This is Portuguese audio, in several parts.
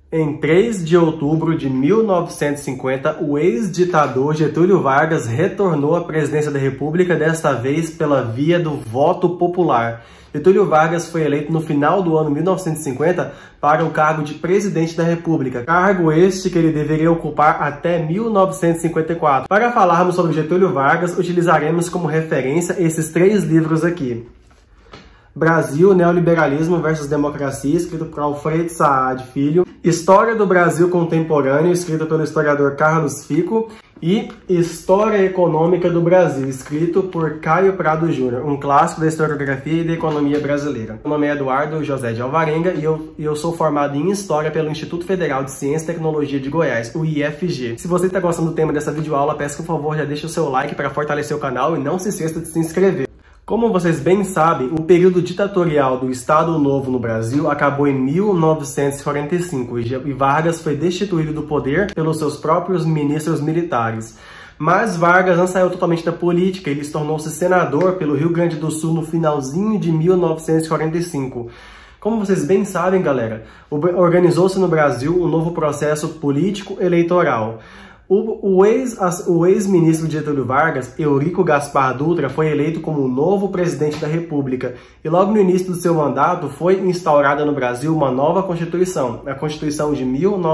Em 3 de outubro de 1950, o ex-ditador Getúlio Vargas retornou à presidência da República, desta vez pela via do voto popular. Getúlio Vargas foi eleito no final do ano 1950 para o cargo de presidente da República, cargo este que ele deveria ocupar até 1954. Para falarmos sobre Getúlio Vargas, utilizaremos como referência esses 3 livros aqui. Brasil, Neoliberalismo versus Democracia, escrito por Alfredo Saad Filho. História do Brasil Contemporâneo, escrito pelo historiador Carlos Fico. E História Econômica do Brasil, escrito por Caio Prado Júnior, um clássico da historiografia e da economia brasileira. Meu nome é Eduardo José de Alvarenga e eu sou formado em História pelo Instituto Federal de Ciência e Tecnologia de Goiás, o IFG. Se você está gostando do tema dessa videoaula, peço que, por favor, já deixe o seu like para fortalecer o canal e não se esqueça de se inscrever. Como vocês bem sabem, o período ditatorial do Estado Novo no Brasil acabou em 1945 e Vargas foi destituído do poder pelos seus próprios ministros militares. Mas Vargas não saiu totalmente da política, ele tornou-se senador pelo Rio Grande do Sul no finalzinho de 1945. Como vocês bem sabem, galera, organizou-se no Brasil um novo processo político eleitoral. O ex-ministro Getúlio Vargas, Eurico Gaspar Dutra, foi eleito como o novo presidente da República e logo no início do seu mandato foi instaurada no Brasil uma nova Constituição, a Constituição de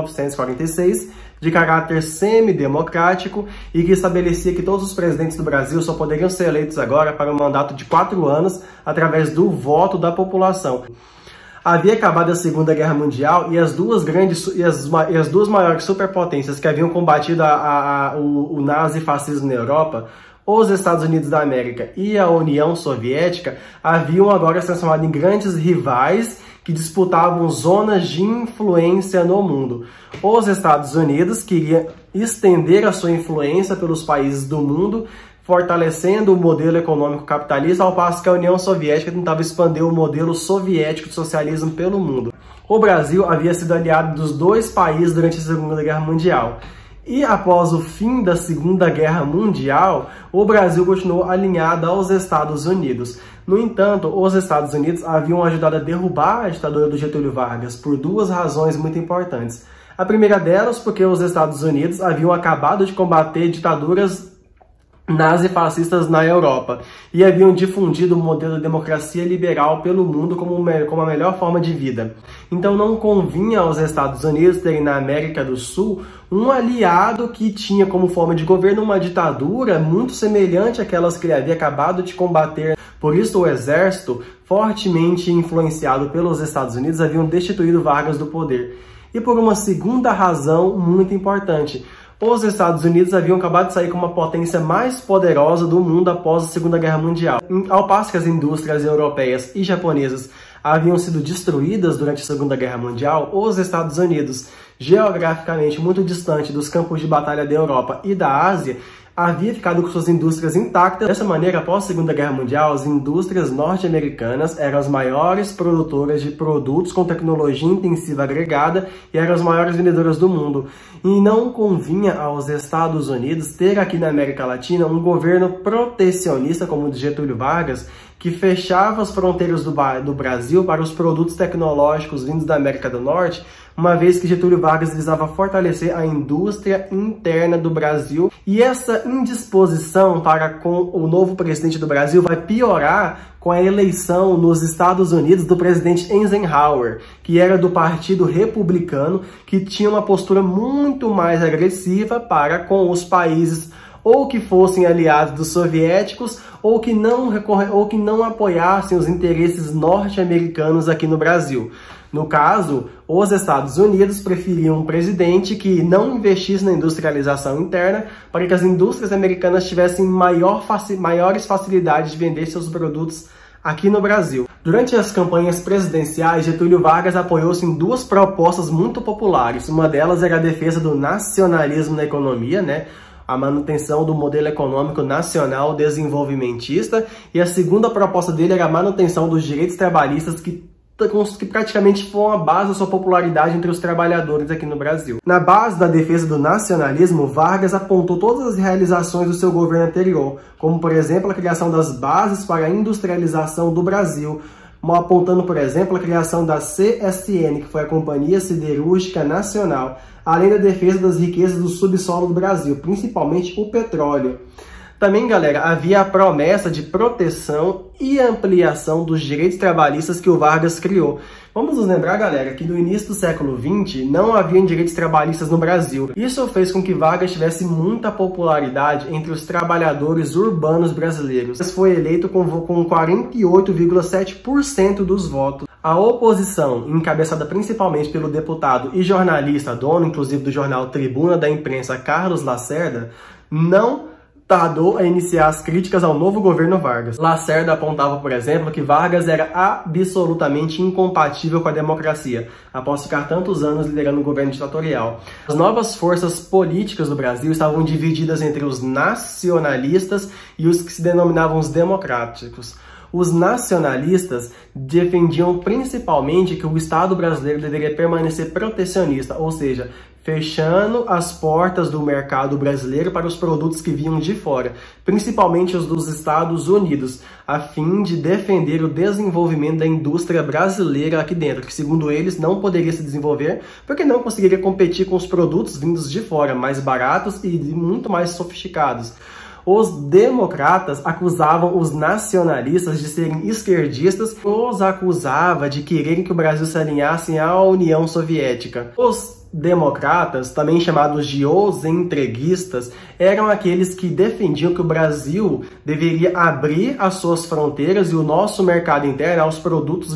1946, de caráter semidemocrático e que estabelecia que todos os presidentes do Brasil só poderiam ser eleitos agora para um mandato de 4 anos através do voto da população. Havia acabado a Segunda Guerra Mundial e as duas maiores superpotências que haviam combatido o nazifascismo na Europa, os Estados Unidos da América e a União Soviética, haviam agora se transformado em grandes rivais que disputavam zonas de influência no mundo. Os Estados Unidos queriam estender a sua influência pelos países do mundo, fortalecendo o modelo econômico capitalista, ao passo que a União Soviética tentava expandir o modelo soviético de socialismo pelo mundo. O Brasil havia sido aliado dos 2 países durante a Segunda Guerra Mundial. E após o fim da Segunda Guerra Mundial, o Brasil continuou alinhado aos Estados Unidos. No entanto, os Estados Unidos haviam ajudado a derrubar a ditadura do Getúlio Vargas por 2 razões muito importantes. A primeira delas, porque os Estados Unidos haviam acabado de combater ditaduras nazifascistas na Europa e haviam difundido o modelo de democracia liberal pelo mundo como a melhor forma de vida. Então não convinha aos Estados Unidos terem na América do Sul um aliado que tinha como forma de governo uma ditadura muito semelhante àquelas que ele havia acabado de combater. Por isso o exército, fortemente influenciado pelos Estados Unidos, haviam destituído Vargas do poder. E por uma segunda razão muito importante: os Estados Unidos haviam acabado de sair como a potência mais poderosa do mundo após a Segunda Guerra Mundial. Ao passo que as indústrias europeias e japonesas haviam sido destruídas durante a Segunda Guerra Mundial, os Estados Unidos, geograficamente muito distante dos campos de batalha da Europa e da Ásia, havia ficado com suas indústrias intactas. Dessa maneira, após a Segunda Guerra Mundial, as indústrias norte-americanas eram as maiores produtoras de produtos com tecnologia intensiva agregada e eram as maiores vendedoras do mundo. E não convinha aos Estados Unidos ter aqui na América Latina um governo protecionista como o de Getúlio Vargas, que fechava as fronteiras do Brasil para os produtos tecnológicos vindos da América do Norte, uma vez que Getúlio Vargas visava fortalecer a indústria interna do Brasil. E essa indisposição para com o novo presidente do Brasil vai piorar com a eleição nos Estados Unidos do presidente Eisenhower, que era do Partido Republicano, que tinha uma postura muito mais agressiva para com os países ou que fossem aliados dos soviéticos, ou que não apoiassem os interesses norte-americanos aqui no Brasil. No caso, os Estados Unidos preferiam um presidente que não investisse na industrialização interna para que as indústrias americanas tivessem maiores facilidades de vender seus produtos aqui no Brasil. Durante as campanhas presidenciais, Getúlio Vargas apoiou-se em 2 propostas muito populares. Uma delas era a defesa do nacionalismo na economia, a manutenção do modelo econômico nacional desenvolvimentista, e a segunda proposta dele era a manutenção dos direitos trabalhistas que praticamente foram a base da sua popularidade entre os trabalhadores aqui no Brasil. Na base da defesa do nacionalismo, Vargas apontou todas as realizações do seu governo anterior, como por exemplo a criação das bases para a industrialização do Brasil, apontando, por exemplo, a criação da CSN, que foi a Companhia Siderúrgica Nacional, além da defesa das riquezas do subsolo do Brasil, principalmente o petróleo. Também, galera, havia a promessa de proteção e ampliação dos direitos trabalhistas que o Vargas criou. Vamos nos lembrar, galera, que no início do século XX não havia direitos trabalhistas no Brasil. Isso fez com que Vargas tivesse muita popularidade entre os trabalhadores urbanos brasileiros. Ele foi eleito com 48,7% dos votos. A oposição, encabeçada principalmente pelo deputado e jornalista, dono inclusive do jornal Tribuna da Imprensa, Carlos Lacerda, não tardou a iniciar as críticas ao novo governo Vargas. Lacerda apontava, por exemplo, que Vargas era absolutamente incompatível com a democracia, após ficar tantos anos liderando o governo ditatorial. As novas forças políticas do Brasil estavam divididas entre os nacionalistas e os que se denominavam os democráticos. Os nacionalistas defendiam principalmente que o Estado brasileiro deveria permanecer protecionista, ou seja, fechando as portas do mercado brasileiro para os produtos que vinham de fora, principalmente os dos Estados Unidos, a fim de defender o desenvolvimento da indústria brasileira aqui dentro, que segundo eles não poderia se desenvolver porque não conseguiria competir com os produtos vindos de fora, mais baratos e muito mais sofisticados. Os democratas acusavam os nacionalistas de serem esquerdistas, os acusava de quererem que o Brasil se alinhasse à União Soviética. Os democratas, também chamados de os entreguistas, eram aqueles que defendiam que o Brasil deveria abrir as suas fronteiras e o nosso mercado interno aos produtos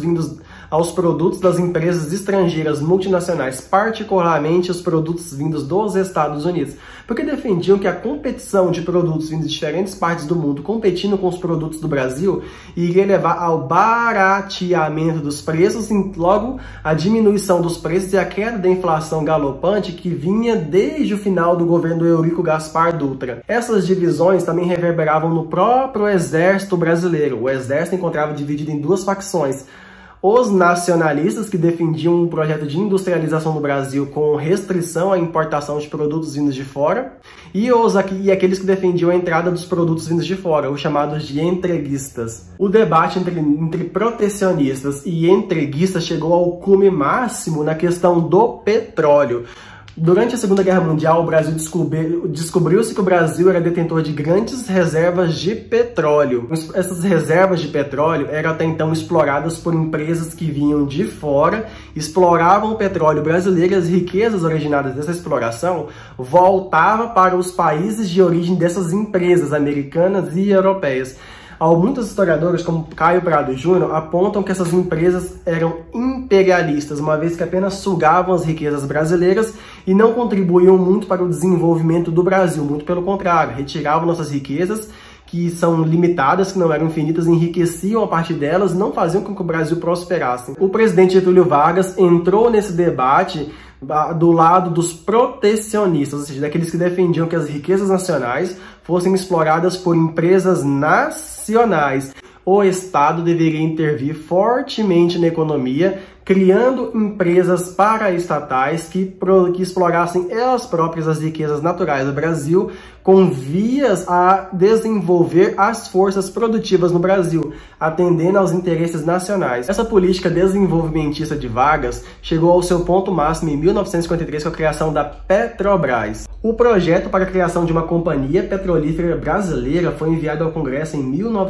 das empresas estrangeiras multinacionais, particularmente os produtos vindos dos Estados Unidos, porque defendiam que a competição de produtos vindos de diferentes partes do mundo, competindo com os produtos do Brasil, iria levar ao barateamento dos preços e logo a diminuição dos preços e a queda da inflação galopante que vinha desde o final do governo do Eurico Gaspar Dutra. Essas divisões também reverberavam no próprio exército brasileiro. O exército encontrava dividido em duas facções: os nacionalistas, que defendiam um projeto de industrialização no Brasil com restrição à importação de produtos vindos de fora, e aqueles que defendiam a entrada dos produtos vindos de fora, os chamados de entreguistas. O debate entre protecionistas e entreguistas chegou ao cume máximo na questão do petróleo. Durante a Segunda Guerra Mundial, o Brasil descobriu-se que o Brasil era detentor de grandes reservas de petróleo. Essas reservas de petróleo eram até então exploradas por empresas que vinham de fora, exploravam o petróleo brasileiro e as riquezas originadas dessa exploração voltavam para os países de origem dessas empresas americanas e europeias. Muitos historiadores, como Caio Prado Júnior, apontam que essas empresas eram imperialistas, uma vez que apenas sugavam as riquezas brasileiras e não contribuíam muito para o desenvolvimento do Brasil, muito pelo contrário, retiravam nossas riquezas, que são limitadas, que não eram infinitas, enriqueciam a partir delas e não faziam com que o Brasil prosperasse. O presidente Getúlio Vargas entrou nesse debate do lado dos protecionistas, ou seja, daqueles que defendiam que as riquezas nacionais fossem exploradas por empresas nacionais. O Estado deveria intervir fortemente na economia, criando empresas paraestatais que explorassem elas próprias as riquezas naturais do Brasil, com vias a desenvolver as forças produtivas no Brasil, atendendo aos interesses nacionais. Essa política desenvolvimentista de Vargas chegou ao seu ponto máximo em 1953 com a criação da Petrobras. O projeto para a criação de uma companhia petrolífera brasileira foi enviado ao Congresso em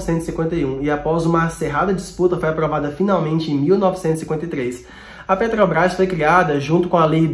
1951 e após uma acirrada disputa foi aprovada finalmente em 1953. A Petrobras foi criada junto com a Lei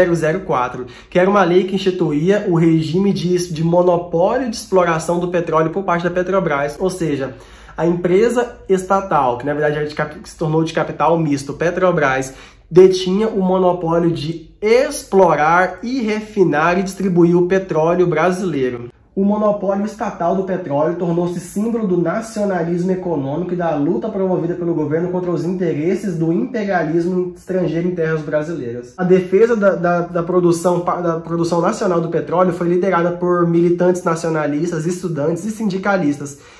2004, que era uma lei que instituía o regime de monopólio de exploração do petróleo por parte da Petrobras, ou seja, a empresa estatal, que na verdade se tornou de capital misto, Petrobras, detinha o monopólio de explorar e refinar e distribuir o petróleo brasileiro. O monopólio estatal do petróleo tornou-se símbolo do nacionalismo econômico e da luta promovida pelo governo contra os interesses do imperialismo estrangeiro em terras brasileiras. A defesa da produção nacional do petróleo foi liderada por militantes nacionalistas, estudantes e sindicalistas,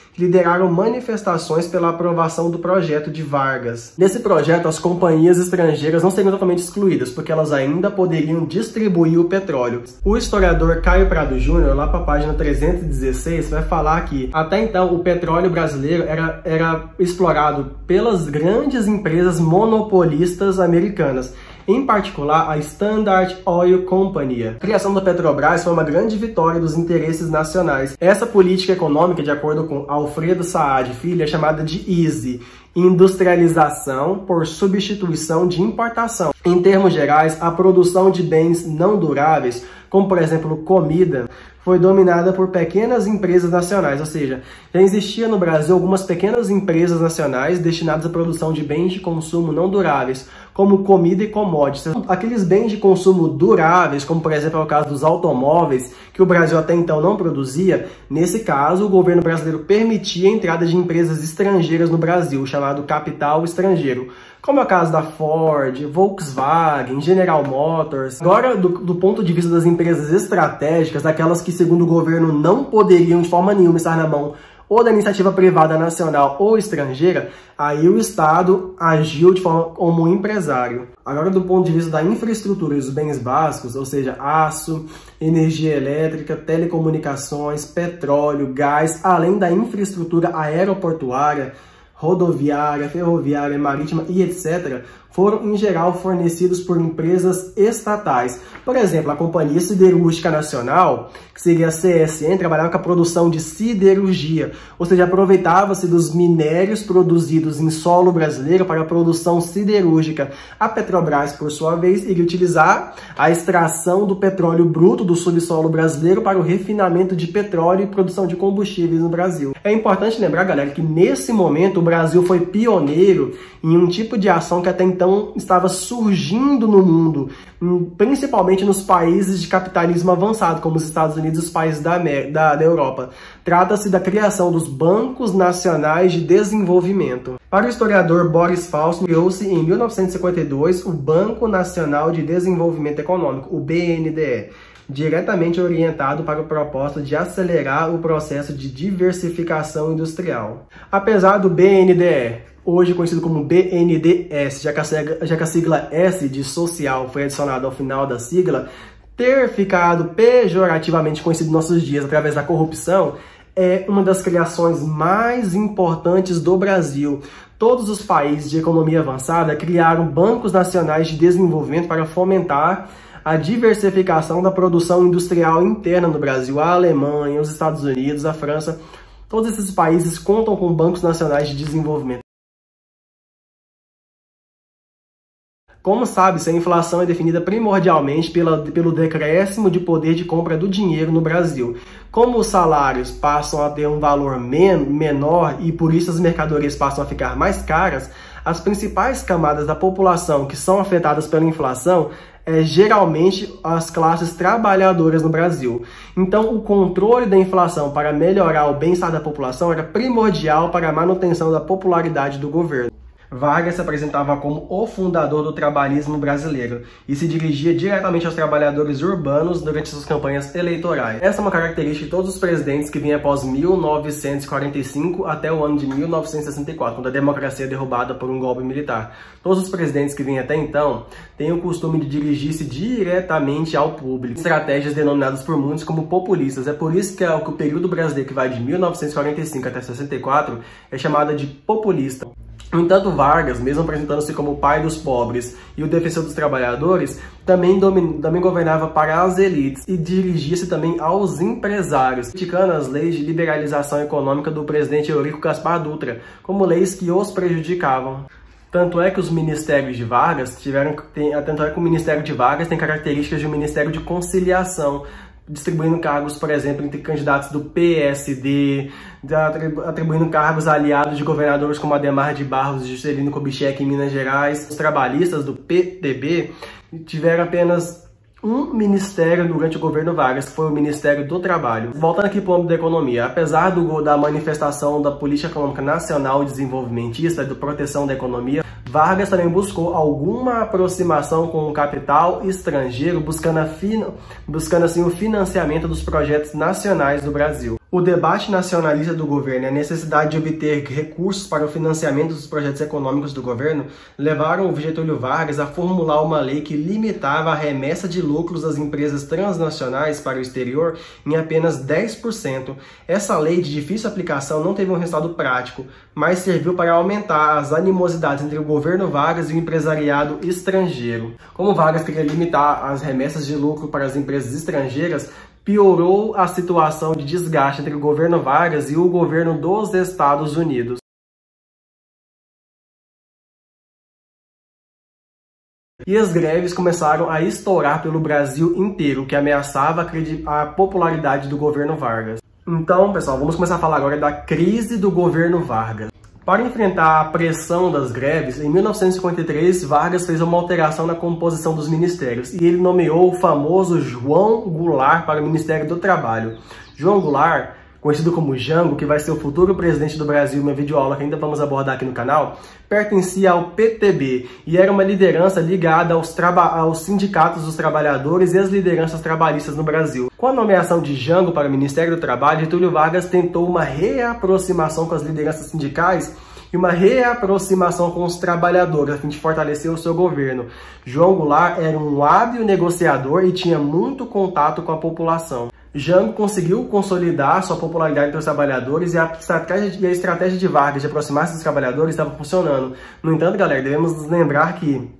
lideraram manifestações pela aprovação do projeto de Vargas. Nesse projeto, as companhias estrangeiras não seriam totalmente excluídas, porque elas ainda poderiam distribuir o petróleo. O historiador Caio Prado Júnior, lá para a página 316, vai falar que até então o petróleo brasileiro era explorado pelas grandes empresas monopolistas americanas, em particular a Standard Oil Company. A criação da Petrobras foi uma grande vitória dos interesses nacionais. Essa política econômica, de acordo com Alfredo Saad Filho, é chamada de EASY, industrialização por substituição de importação. Em termos gerais, a produção de bens não duráveis, como por exemplo comida, foi dominada por pequenas empresas nacionais, ou seja, já existia no Brasil algumas pequenas empresas nacionais destinadas à produção de bens de consumo não duráveis, como comida e commodities. Aqueles bens de consumo duráveis, como por exemplo é o caso dos automóveis, que o Brasil até então não produzia, nesse caso o governo brasileiro permitia a entrada de empresas estrangeiras no Brasil, chamado capital estrangeiro, como é o caso da Ford, Volkswagen, General Motors. Agora, do ponto de vista das empresas estratégicas, daquelas que, segundo o governo, não poderiam de forma nenhuma estar na mão ou da iniciativa privada nacional ou estrangeira, aí o Estado agiu de forma como empresário. Agora, do ponto de vista da infraestrutura e dos bens básicos, ou seja, aço, energia elétrica, telecomunicações, petróleo, gás, além da infraestrutura aeroportuária, rodoviária, ferroviária, marítima e etc., foram, em geral, fornecidos por empresas estatais. Por exemplo, a Companhia Siderúrgica Nacional, que seria a CSN, trabalhava com a produção de siderurgia, ou seja, aproveitava-se dos minérios produzidos em solo brasileiro para a produção siderúrgica. A Petrobras, por sua vez, iria utilizar a extração do petróleo bruto do subsolo brasileiro para o refinamento de petróleo e produção de combustíveis no Brasil. É importante lembrar, galera, que nesse momento o Brasil foi pioneiro em um tipo de ação que até então estava surgindo no mundo, principalmente nos países de capitalismo avançado, como os Estados Unidos e os países da Europa. Trata-se da criação dos Bancos Nacionais de Desenvolvimento. Para o historiador Boris Fausto, criou-se em 1952 o Banco Nacional de Desenvolvimento Econômico, o BNDE, diretamente orientado para o propósito de acelerar o processo de diversificação industrial. Apesar do BNDE, hoje conhecido como BNDES, já que a sigla S de social foi adicionada ao final da sigla, ter ficado pejorativamente conhecido em nossos dias através da corrupção, é uma das criações mais importantes do Brasil. Todos os países de economia avançada criaram bancos nacionais de desenvolvimento para fomentar a diversificação da produção industrial interna no Brasil. A Alemanha, os Estados Unidos, a França, todos esses países contam com bancos nacionais de desenvolvimento. Como sabe-se, a inflação é definida primordialmente pelo decréscimo de poder de compra do dinheiro no Brasil. Como os salários passam a ter um valor menor e por isso as mercadorias passam a ficar mais caras, as principais camadas da população que são afetadas pela inflação geralmente as classes trabalhadoras no Brasil. Então, o controle da inflação para melhorar o bem-estar da população era primordial para a manutenção da popularidade do governo. Vargas se apresentava como o fundador do trabalhismo brasileiro e se dirigia diretamente aos trabalhadores urbanos durante suas campanhas eleitorais. Essa é uma característica de todos os presidentes que vinham após 1945 até o ano de 1964, quando a democracia é derrubada por um golpe militar. Todos os presidentes que vinham até então têm o costume de dirigir-se diretamente ao público, estratégias denominadas por muitos como populistas. É por isso que o período brasileiro, que vai de 1945 até 64, é chamado de populista. No entanto, Vargas, mesmo apresentando-se como o pai dos pobres e o defensor dos trabalhadores, também governava para as elites e dirigia-se também aos empresários, criticando as leis de liberalização econômica do presidente Eurico Gaspar Dutra, como leis que os prejudicavam. Tanto é que os ministérios de Vargas o Ministério de Vargas tem características de um ministério de conciliação, distribuindo cargos, por exemplo, entre candidatos do PSD, atribuindo cargos aliados de governadores como Adhemar de Barros e Juscelino Kubitschek em Minas Gerais. Os trabalhistas do PTB tiveram apenas um ministério durante o governo Vargas, que foi o Ministério do Trabalho. Voltando aqui para o âmbito da economia, apesar da manifestação da política econômica nacional desenvolvimentista, de proteção da economia, Vargas também buscou alguma aproximação com o capital estrangeiro, buscando assim o financiamento dos projetos nacionais do Brasil. O debate nacionalista do governo e a necessidade de obter recursos para o financiamento dos projetos econômicos do governo levaram o Getúlio Vargas a formular uma lei que limitava a remessa de lucros das empresas transnacionais para o exterior em apenas 10%. Essa lei de difícil aplicação não teve um resultado prático, mas serviu para aumentar as animosidades entre o governo Vargas e o empresariado estrangeiro. Como Vargas queria limitar as remessas de lucro para as empresas estrangeiras, piorou a situação de desgaste entre o governo Vargas e o governo dos Estados Unidos. E as greves começaram a estourar pelo Brasil inteiro, o que ameaçava a popularidade do governo Vargas. Então, pessoal, vamos começar a falar agora da crise do governo Vargas. Para enfrentar a pressão das greves, em 1953, Vargas fez uma alteração na composição dos ministérios e ele nomeou o famoso João Goulart para o Ministério do Trabalho. João Goulart, conhecido como Jango, que vai ser o futuro presidente do Brasil, uma videoaula que ainda vamos abordar aqui no canal, pertencia ao PTB e era uma liderança ligada aos sindicatos dos trabalhadores e às lideranças trabalhistas no Brasil. Com a nomeação de Jango para o Ministério do Trabalho, Getúlio Vargas tentou uma reaproximação com as lideranças sindicais e uma reaproximação com os trabalhadores, a fim de fortalecer o seu governo. João Goulart era um hábil negociador e tinha muito contato com a população. Jango conseguiu consolidar sua popularidade entre os trabalhadores e a estratégia de Vargas de aproximar-se dos trabalhadores estava funcionando. No entanto, galera, devemos nos lembrar que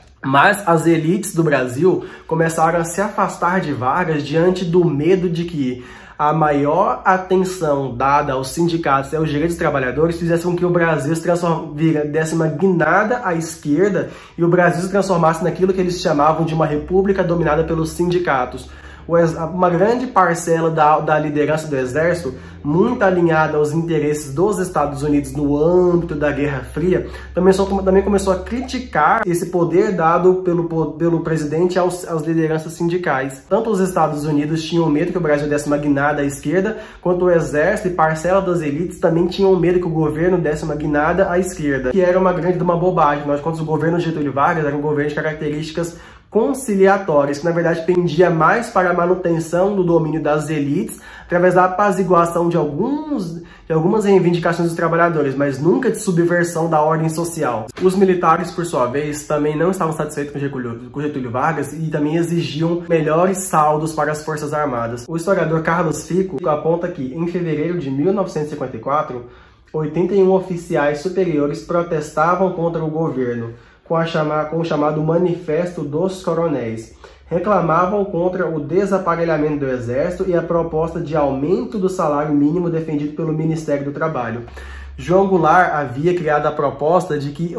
as elites do Brasil começaram a se afastar de Vargas diante do medo de que a maior atenção dada aos sindicatos e aos direitos dos trabalhadores fizesse com que o Brasil desse uma guinada à esquerda e o Brasil se transformasse naquilo que eles chamavam de uma república dominada pelos sindicatos. Uma grande parcela da liderança do Exército, muito alinhada aos interesses dos Estados Unidos no âmbito da Guerra Fria, também começou a criticar esse poder dado pelo presidente às lideranças sindicais. Tanto os Estados Unidos tinham medo que o Brasil desse uma guinada à esquerda, quanto o Exército e parcela das elites também tinham medo que o governo desse uma guinada à esquerda, que era uma grande bobagem. Afinal de contas, o governo de Getúlio Vargas era um governo de características conciliatórias, que na verdade pendia mais para a manutenção do domínio das elites, através da apaziguação de algumas reivindicações dos trabalhadores, mas nunca de subversão da ordem social. Os militares, por sua vez, também não estavam satisfeitos com Getúlio Vargas e também exigiam melhores saldos para as Forças Armadas. O historiador Carlos Fico aponta que, em fevereiro de 1954, 81 oficiais superiores protestavam contra o governo, com o chamado Manifesto dos Coronéis. Reclamavam contra o desaparelhamento do Exército e a proposta de aumento do salário mínimo defendido pelo Ministério do Trabalho. João Goulart havia criado a proposta de que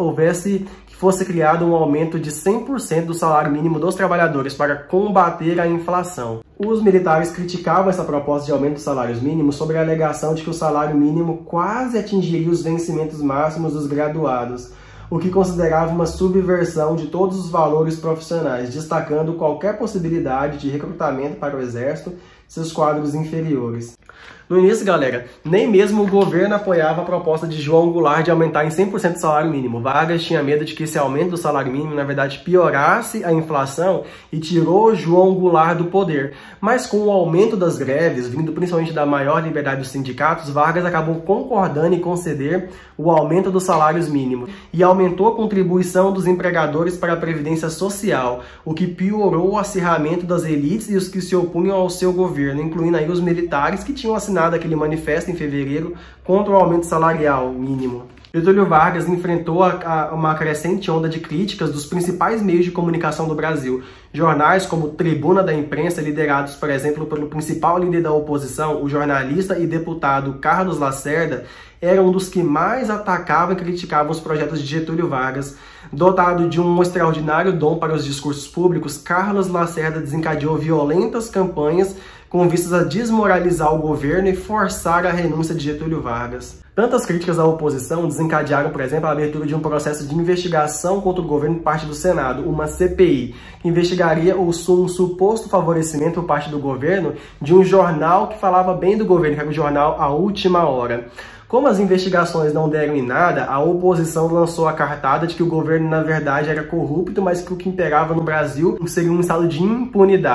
fosse criado um aumento de 100% do salário mínimo dos trabalhadores para combater a inflação. Os militares criticavam essa proposta de aumento dos salários mínimos sobre a alegação de que o salário mínimo quase atingiria os vencimentos máximos dos graduados, o que considerava uma subversão de todos os valores profissionais, destacando qualquer possibilidade de recrutamento para o Exército e seus quadros inferiores. No início, galera, nem mesmo o governo apoiava a proposta de João Goulart de aumentar em 100% o salário mínimo. Vargas tinha medo de que esse aumento do salário mínimo, na verdade, piorasse a inflação e tirou João Goulart do poder. Mas com o aumento das greves, vindo principalmente da maior liberdade dos sindicatos, Vargas acabou concordando em conceder o aumento dos salários mínimos e aumentou a contribuição dos empregadores para a Previdência Social, o que piorou o acirramento das elites e os que se opunham ao seu governo, incluindo aí os militares que tinham assinado aquele manifesto em fevereiro contra o aumento salarial mínimo. Getúlio Vargas enfrentou uma crescente onda de críticas dos principais meios de comunicação do Brasil. Jornais como Tribuna da Imprensa, liderados, por exemplo, pelo principal líder da oposição, o jornalista e deputado Carlos Lacerda, eram um dos que mais atacavam e criticavam os projetos de Getúlio Vargas. Dotado de um extraordinário dom para os discursos públicos, Carlos Lacerda desencadeou violentas campanhas com vistas a desmoralizar o governo e forçar a renúncia de Getúlio Vargas. Tantas críticas à oposição desencadearam, por exemplo, a abertura de um processo de investigação contra o governo por parte do Senado, uma CPI, que investigaria um suposto favorecimento por parte do governo de um jornal que falava bem do governo, que era o jornal A Última Hora. Como as investigações não deram em nada, a oposição lançou a cartada de que o governo, na verdade, era corrupto, mas que o que imperava no Brasil seria um estado de impunidade.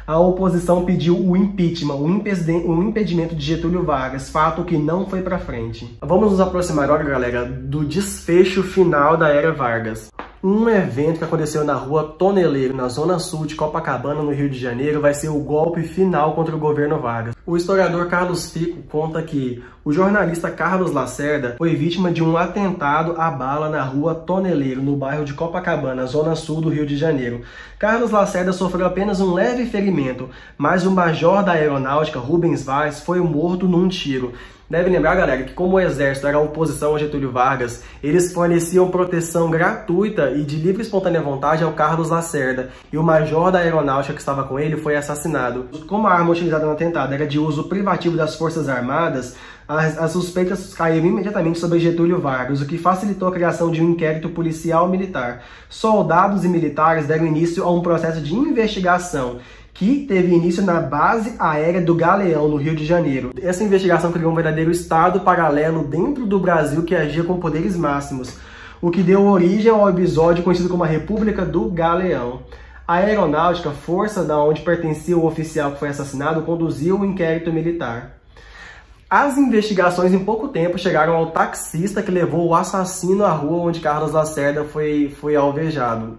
a oposição pediu o impeachment, o impedimento de Getúlio Vargas, fato que não foi para frente. Vamos nos aproximar agora, galera, do desfecho final da era Vargas. Um evento que aconteceu na rua Toneleiro, na zona sul de Copacabana, no Rio de Janeiro, vai ser o golpe final contra o governo Vargas. O historiador Carlos Fico conta que o jornalista Carlos Lacerda foi vítima de um atentado à bala na rua Toneleiro, no bairro de Copacabana, zona sul do Rio de Janeiro. Carlos Lacerda sofreu apenas um leve ferimento, mas o major da aeronáutica, Rubens Vaz, foi morto num tiro. Deve lembrar, galera, que como o exército era a oposição a Getúlio Vargas, eles forneciam proteção gratuita e de livre e espontânea vontade ao Carlos Lacerda, e o major da aeronáutica que estava com ele foi assassinado. Como a arma utilizada no atentado era de uso privativo das Forças Armadas, as suspeitas caíram imediatamente sobre Getúlio Vargas, o que facilitou a criação de um inquérito policial militar. Soldados e militares deram início a um processo de investigação, que teve início na base aérea do Galeão, no Rio de Janeiro. Essa investigação criou um verdadeiro estado paralelo dentro do Brasil que agia com poderes máximos, o que deu origem ao episódio conhecido como a República do Galeão. A aeronáutica, força da onde pertencia o oficial que foi assassinado, conduziu o inquérito militar. As investigações em pouco tempo chegaram ao taxista que levou o assassino à rua onde Carlos Lacerda foi alvejado.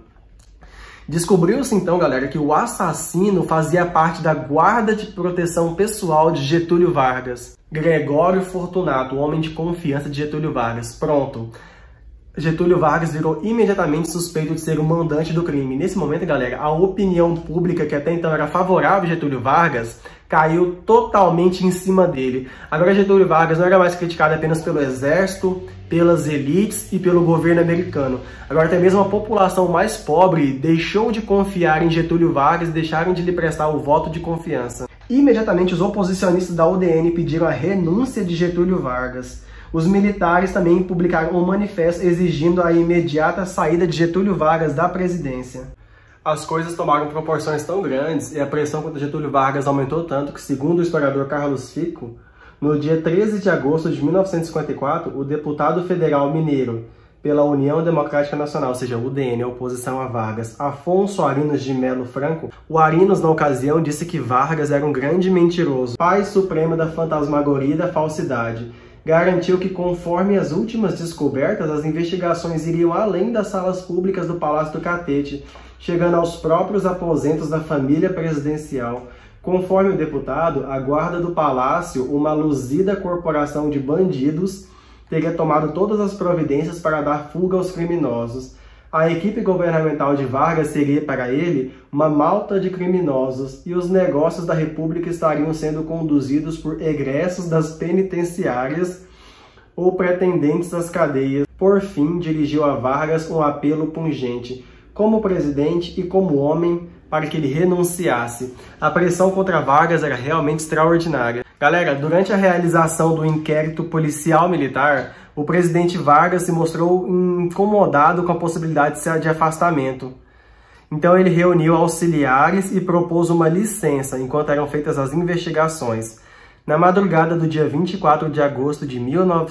Descobriu-se então, galera, que o assassino fazia parte da guarda de proteção pessoal de Getúlio Vargas. Gregório Fortunato, o homem de confiança de Getúlio Vargas. Pronto. Getúlio Vargas virou imediatamente suspeito de ser o mandante do crime. Nesse momento, galera, a opinião pública, que até então era favorável a Getúlio Vargas, caiu totalmente em cima dele. Agora Getúlio Vargas não era mais criticado apenas pelo exército, pelas elites e pelo governo americano. Agora até mesmo a população mais pobre deixou de confiar em Getúlio Vargas e deixaram de lhe prestar o voto de confiança. Imediatamente os oposicionistas da UDN pediram a renúncia de Getúlio Vargas. Os militares também publicaram um manifesto exigindo a imediata saída de Getúlio Vargas da presidência. As coisas tomaram proporções tão grandes e a pressão contra Getúlio Vargas aumentou tanto que, segundo o historiador Carlos Fico, no dia 13 de agosto de 1954, o deputado federal mineiro pela União Democrática Nacional, ou seja, o UDN, a oposição a Vargas, Afonso Arinos de Melo Franco, o Arinos, na ocasião, disse que Vargas era um grande mentiroso, pai supremo da fantasmagoria e da falsidade. Garantiu que, conforme as últimas descobertas, as investigações iriam além das salas públicas do Palácio do Catete, chegando aos próprios aposentos da família presidencial. Conforme o deputado, a guarda do palácio, uma luzida corporação de bandidos, teria tomado todas as providências para dar fuga aos criminosos. A equipe governamental de Vargas seria, para ele, uma malta de criminosos, e os negócios da República estariam sendo conduzidos por egressos das penitenciárias ou pretendentes às cadeias. Por fim, dirigiu a Vargas um apelo pungente, como presidente e como homem, para que ele renunciasse. A pressão contra Vargas era realmente extraordinária. Galera, durante a realização do inquérito policial militar, o presidente Vargas se mostrou incomodado com a possibilidade de afastamento. Então ele reuniu auxiliares e propôs uma licença enquanto eram feitas as investigações. Na madrugada do dia 24 de agosto de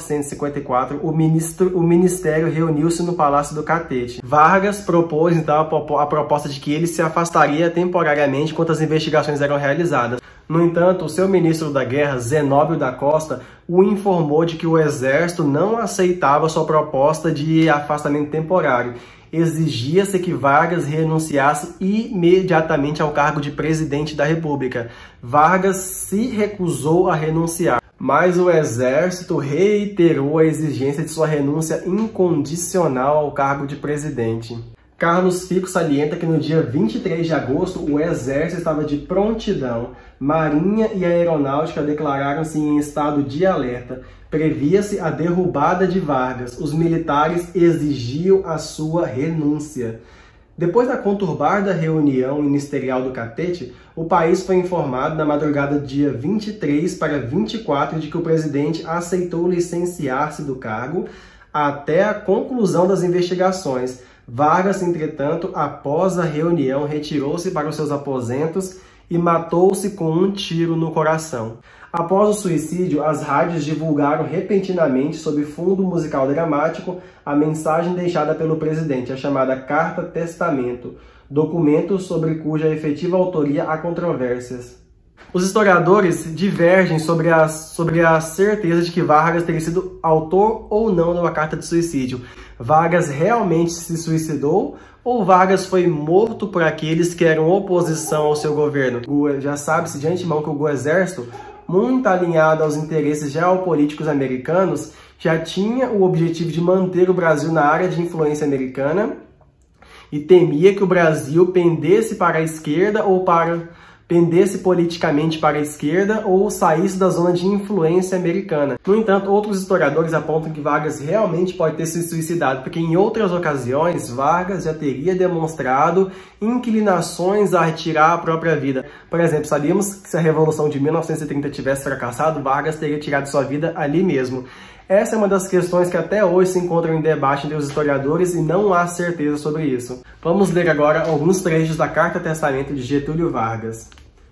1954, o Ministério reuniu-se no Palácio do Catete. Vargas propôs, então, a proposta de que ele se afastaria temporariamente enquanto as investigações eram realizadas. No entanto, o seu ministro da Guerra, Zenóbio da Costa, o informou de que o Exército não aceitava sua proposta de afastamento temporário. Exigia-se que Vargas renunciasse imediatamente ao cargo de presidente da República. Vargas se recusou a renunciar, mas o Exército reiterou a exigência de sua renúncia incondicional ao cargo de presidente. Carlos Fico salienta que no dia 23 de agosto o Exército estava de prontidão. Marinha e Aeronáutica declararam-se em estado de alerta. Previa-se a derrubada de Vargas. Os militares exigiam a sua renúncia. Depois da conturbada reunião ministerial do Catete, o país foi informado na madrugada do dia 23 para 24 de que o presidente aceitou licenciar-se do cargo até a conclusão das investigações. Vargas, entretanto, após a reunião, retirou-se para os seus aposentos e matou-se com um tiro no coração. Após o suicídio, as rádios divulgaram repentinamente, sob fundo musical dramático, a mensagem deixada pelo presidente, a chamada Carta Testamento. documento sobre cuja efetiva autoria há controvérsias. Os historiadores divergem sobre a certeza de que Vargas teria sido autor ou não de uma carta de suicídio. Vargas realmente se suicidou ou Vargas foi morto por aqueles que eram oposição ao seu governo? Já sabe-se de antemão que o exército, muito alinhado aos interesses geopolíticos americanos, já tinha o objetivo de manter o Brasil na área de influência americana e temia que o Brasil pendesse para a esquerda ou pendesse politicamente para a esquerda ou saísse da zona de influência americana. No entanto, outros historiadores apontam que Vargas realmente pode ter se suicidado, porque em outras ocasiões Vargas já teria demonstrado inclinações a retirar a própria vida. Por exemplo, sabíamos que se a Revolução de 1930 tivesse fracassado, Vargas teria tirado sua vida ali mesmo. Essa é uma das questões que até hoje se encontram em debate entre os historiadores e não há certeza sobre isso. Vamos ler agora alguns trechos da Carta Testamento de Getúlio Vargas.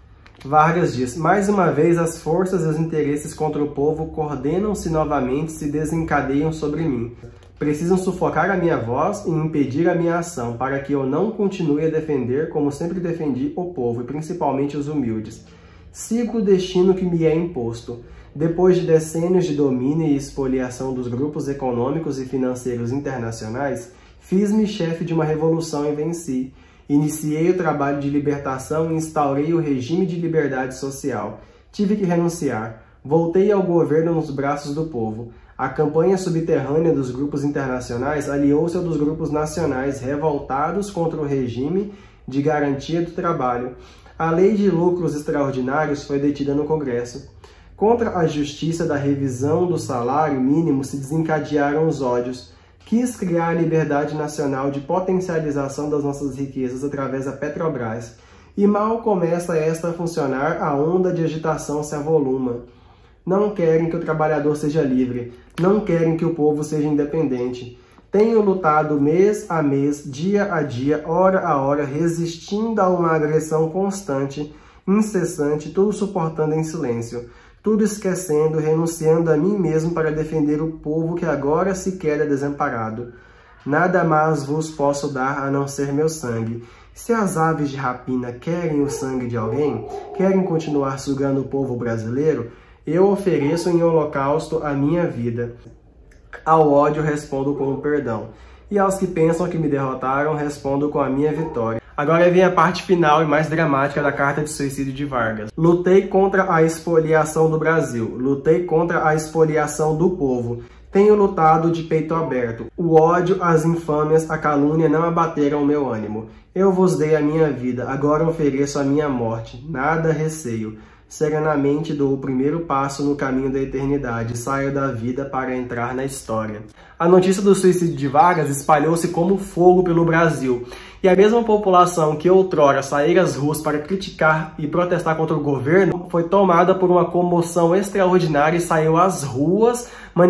Vargas diz: mais uma vez as forças e os interesses contra o povo coordenam-se novamente e se desencadeiam sobre mim. Precisam sufocar a minha voz e impedir a minha ação, para que eu não continue a defender, como sempre defendi, o povo, e principalmente os humildes. Sigo o destino que me é imposto. Depois de decênios de domínio e expoliação dos grupos econômicos e financeiros internacionais, fiz-me chefe de uma revolução e venci. Iniciei o trabalho de libertação e instaurei o regime de liberdade social. Tive que renunciar. Voltei ao governo nos braços do povo. A campanha subterrânea dos grupos internacionais aliou-se ao dos grupos nacionais revoltados contra o regime de garantia do trabalho. A lei de lucros extraordinários foi detida no Congresso. Contra a justiça da revisão do salário mínimo se desencadearam os ódios. Quis criar a liberdade nacional de potencialização das nossas riquezas através da Petrobras. E mal começa esta a funcionar, a onda de agitação se avoluma. Não querem que o trabalhador seja livre. Não querem que o povo seja independente. Tenho lutado mês a mês, dia a dia, hora a hora, resistindo a uma agressão constante, incessante, tudo suportando em silêncio. Tudo esquecendo, renunciando a mim mesmo para defender o povo que agora sequer é desamparado. Nada mais vos posso dar a não ser meu sangue. Se as aves de rapina querem o sangue de alguém, querem continuar sugando o povo brasileiro, eu ofereço em holocausto a minha vida. Ao ódio respondo com o perdão, e aos que pensam que me derrotaram respondo com a minha vitória. Agora vem a parte final e mais dramática da carta de suicídio de Vargas. Lutei contra a expoliação do Brasil. Lutei contra a expoliação do povo. Tenho lutado de peito aberto. O ódio, as infâmias, a calúnia não abateram o meu ânimo. Eu vos dei a minha vida, agora ofereço a minha morte. Nada receio. Serenamente dou o primeiro passo no caminho da eternidade, saio da vida para entrar na história. A notícia do suicídio de Vargas espalhou-se como fogo pelo Brasil. E a mesma população que outrora saíra às ruas para criticar e protestar contra o governo foi tomada por uma comoção extraordinária e saiu às ruas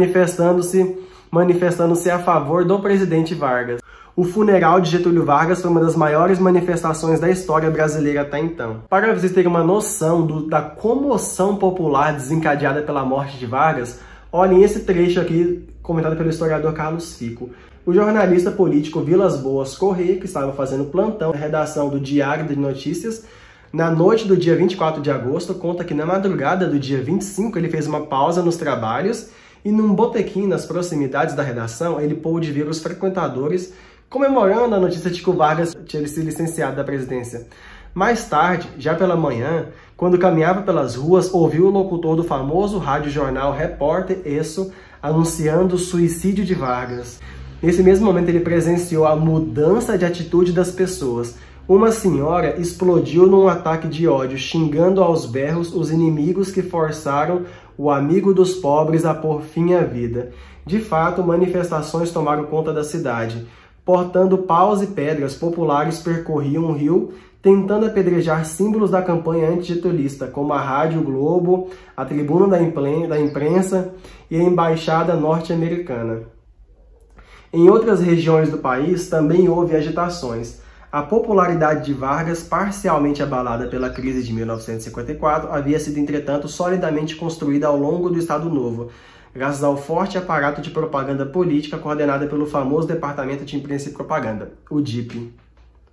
manifestando-se a favor do presidente Vargas. O funeral de Getúlio Vargas foi uma das maiores manifestações da história brasileira até então. Para vocês terem uma noção da comoção popular desencadeada pela morte de Vargas, olhem esse trecho aqui comentado pelo historiador Carlos Fico. O jornalista político Vilas Boas Corrêa, que estava fazendo plantão na redação do Diário de Notícias, na noite do dia 24 de agosto, conta que na madrugada do dia 25 ele fez uma pausa nos trabalhos e num botequim nas proximidades da redação ele pôde ver os frequentadores comemorando a notícia de que o Vargas tinha se licenciado da presidência. Mais tarde, já pela manhã, quando caminhava pelas ruas, ouviu o locutor do famoso rádio-jornal Repórter Esso anunciando o suicídio de Vargas. Nesse mesmo momento, ele presenciou a mudança de atitude das pessoas. Uma senhora explodiu num ataque de ódio, xingando aos berros os inimigos que forçaram o amigo dos pobres a pôr fim à vida. De fato, manifestações tomaram conta da cidade. Portando paus e pedras, populares percorriam o rio, tentando apedrejar símbolos da campanha antigetulista, como a Rádio Globo, a Tribuna da Imprensa e a Embaixada Norte-Americana. Em outras regiões do país também houve agitações. A popularidade de Vargas, parcialmente abalada pela crise de 1954, havia sido, entretanto, solidamente construída ao longo do Estado Novo, graças ao forte aparato de propaganda política coordenado pelo famoso Departamento de Imprensa e Propaganda, o DIP.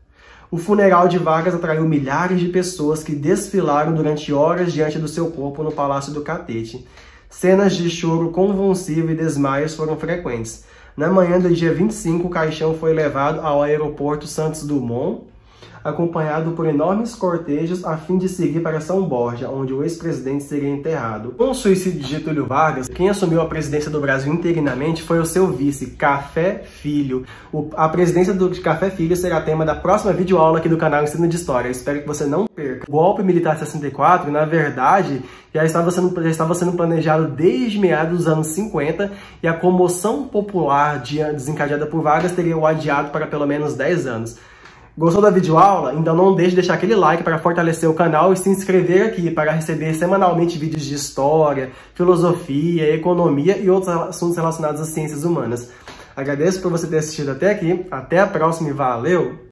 O funeral de Vargas atraiu milhares de pessoas que desfilaram durante horas diante do seu corpo no Palácio do Catete. Cenas de choro convulsivo e desmaios foram frequentes. Na manhã do dia 25, o caixão foi levado ao aeroporto Santos Dumont, acompanhado por enormes cortejos a fim de seguir para São Borja, onde o ex-presidente seria enterrado. Com o suicídio de Getúlio Vargas, quem assumiu a presidência do Brasil interinamente foi o seu vice, Café Filho. A presidência de Café Filho será tema da próxima videoaula aqui do canal Ensino de História. Eu espero que você não perca. O golpe militar de 64, na verdade, já estava sendo planejado desde meados dos anos 50 e a comoção popular desencadeada por Vargas teria o adiado para pelo menos 10 anos. Gostou da videoaula? Então não deixe de deixar aquele like para fortalecer o canal e se inscrever aqui para receber semanalmente vídeos de história, filosofia, economia e outros assuntos relacionados às ciências humanas. Agradeço por você ter assistido até aqui, até a próxima e valeu!